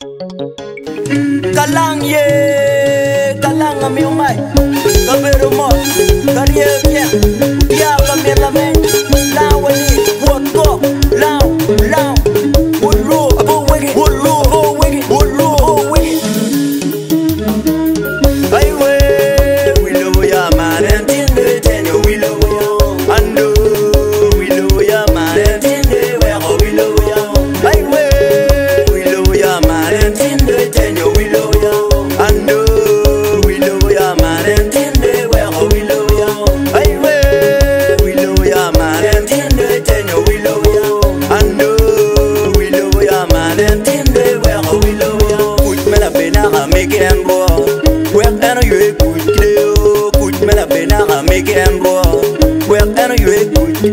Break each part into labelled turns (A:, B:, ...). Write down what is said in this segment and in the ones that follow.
A: Kalang ye, kalang ami umay. Kabero mo, kariye kya. Ya kamir la men, lawali, wot go, law, wulu, apowegi, wulu, apowegi, wulu, apowegi. Highway, willow ya man, and tinde tenyo willow ya. Ando, willow ya man, and tinde wero willow ya. Highway, willow ya man, and tinde tenyo willow ya. Ando, willow ya man, and tinde wero willow ya. Highway, willow ya man, and tinde tenyo willow ya. Ando, willow ya man, and tinde wero willow ya. Kuch mela pena make and go. And you could mela pena make and go. Well, and you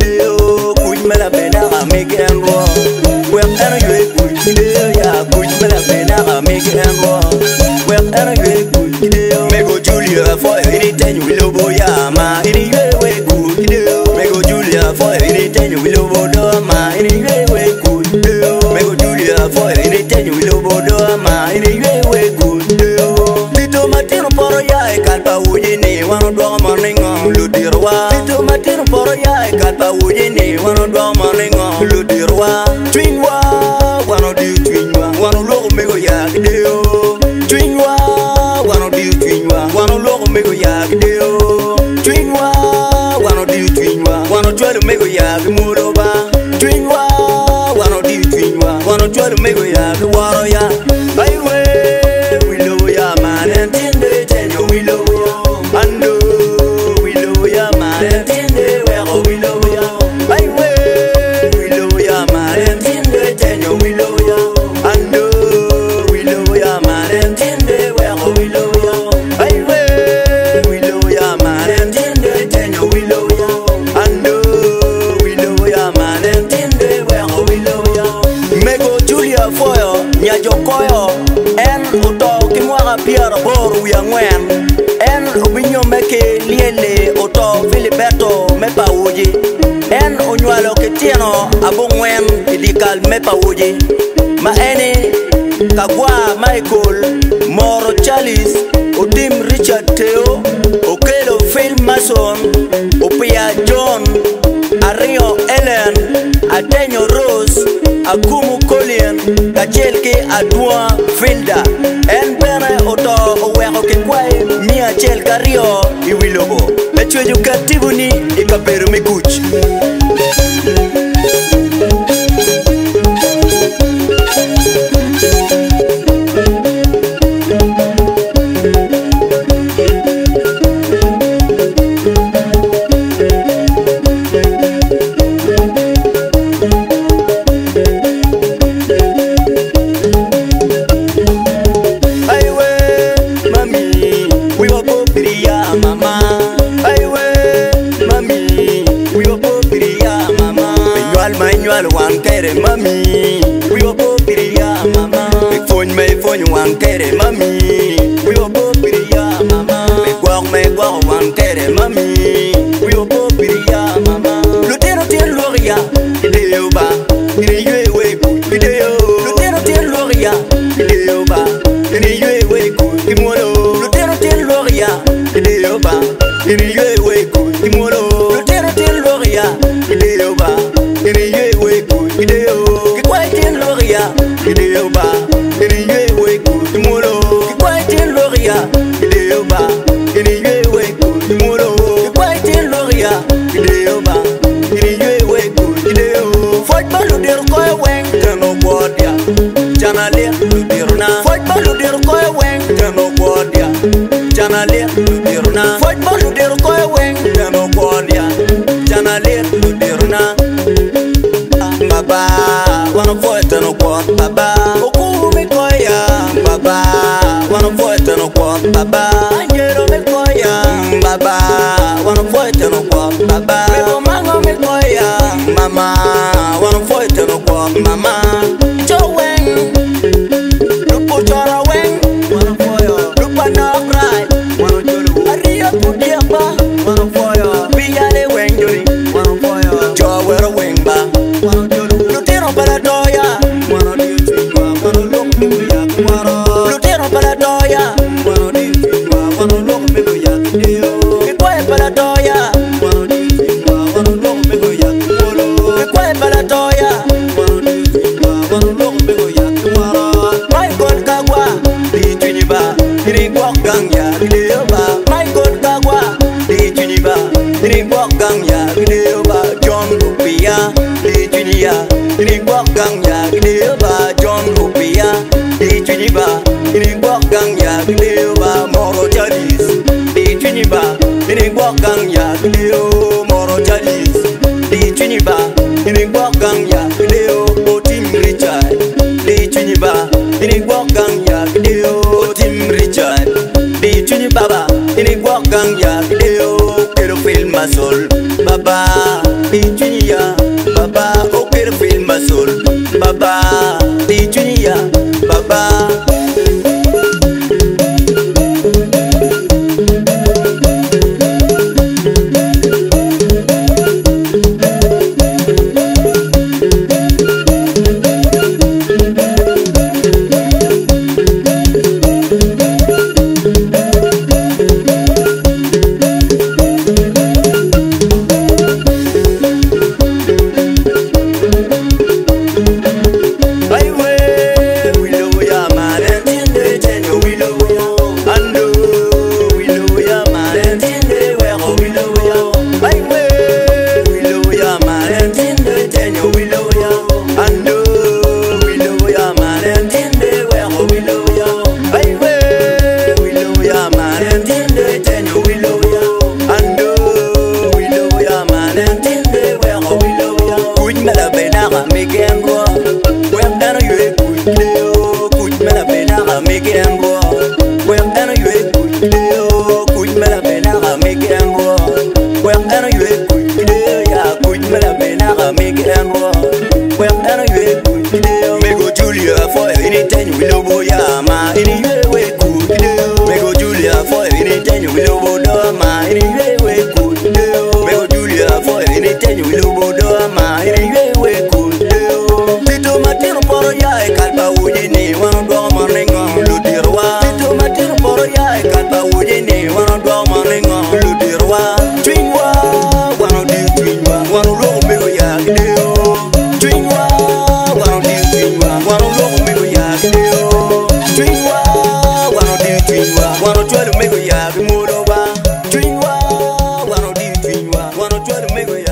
A: could mela pena make and go. Well, and you could ya could mela pena make and go. Well, and you could Mego Julia for anything you will boya ma anyway could Mego Julia for anything you will bodoma anyway could Mego Julia for anything you will bodoma anyway could Matino poro ya kalpa ujini wano dwa maningo ludirwa Tito matino poro ya kalpa ujini wano dwa maningo ludirwa Twinwa wano di twinwa wano logo mego ya gideo Twinwa wano di twinwa wano logo mego ya gideo Twinwa wano di twinwa wano chwelo mego ya gimuroba Twinwa wano di twinwa wano chwelo mego ya giwaro ya Highway willow ya man and tinde tenyo willow ya Ando willow ya man and tinde wero willow ya Highway willow ya man and tinde tenyo willow ya Ando willow ya man and tinde wero willow ya Highway willow ya man and tinde tenyo willow ya Ando willow ya man and tinde wero willow ya Mego Julia foyo nyajokoyo en uto kimwaga piara boru ya ngwen en ubinyo meke liele uto Filiberto Apowegi en unywalo ketieno abu ngwen idikal Apowegi ma ene kagwa Michael Moro Charles utim Richard Teo okelo Phil Mason upia John Ario Ellen Atenyo Rose Akumu Colin Kachelke Adwa Filda En bere oto oweko kikwai Mia chel kario iwilobo Echwejo katibuni ikaperu mikuch Wan kere mami, we were both piria mama. Big phone wan kere mami, we were both piria mama. Big walk wan kere mami, we were both piria mama. Lutero tien loria, ideo ba, ideo we ku, ideo. Lutero tien loria, ideo ba, ideo we ku, imolo. Lutero tien loria, ideo ba, ideo we ku, imolo. Lutero tien loria, ideo ba, ideo. Ideo, kikwaitin loria, ideo ba, ideo weku, imolo. Kikwaitin loria, ideo ba, ideo weku, imolo. Kikwaitin loria, ideo ba, ideo weku, ideo. Fight balu der koy weng, teno bodia, janale ludirna. Fight balu der koy weng, teno bodia, janale ludirna. Fight balu der koy weng, teno bodia, janale ludirna. Baba, wanna fight no quad, Baba. Okumi koya, Baba. Wanna fight no quad, Baba. Angelo me koya, Baba. Wanna fight no quad, Baba. Mego mango me koya, Mama. Wanna fight no quad, Mama. Choweng, lupo chora weng. Wanna fight, lupa na cry. Wanna cholo, aria pudiapa. Wanna fight, biyale weng jori. Wanna fight, chowero weng ba. Lutero para doya, wanna do you think, wanna look me Lutero palatoya Ikwae palatoya Ikwae palatoya Michael Kagwa Di Tuniba Diri Gwakang ya Gideoba Michael Kagwa Di Tuniba Diri Gwakang ya Gideoba John Rupia Di Tunia Diri Gwakang ya Gideoba John Rupia Di Tuniba Diri Gwakang ya Gideoba Moro Jadis Di Tuniba Diri Gwakang ya Gideo Moro Jadis Di Tuniba Diri Gwakang ya Gideo Tim Richard Di Tuniba Diri Gwakang ya Gideo Tim Richard Di Tuniba Diri Gwakang ya Gideo Kero film masol Baba Di Tunia Baba O kero film masol Baba Di Tunia Baba Mego Julia for anything you will go yama anyway we could Mego Julia for anything you will go doma anyway we could Mego Julia for anything you will go doma anyway we could Tito Matino Poro ya e kalpa ujini wano do maningo ludirwa Tito Matino Poro ya e kalpa ujini wano do maningo ludirwa Twinwa wano di twinwa wano lo mego ya gideo Twinwa wano di twinwa wano lo mego ya gideo Twinwa wano di twinwa wano twelo mego ya gimodo ba Twinwa wano di twinwa wano twelo mego ya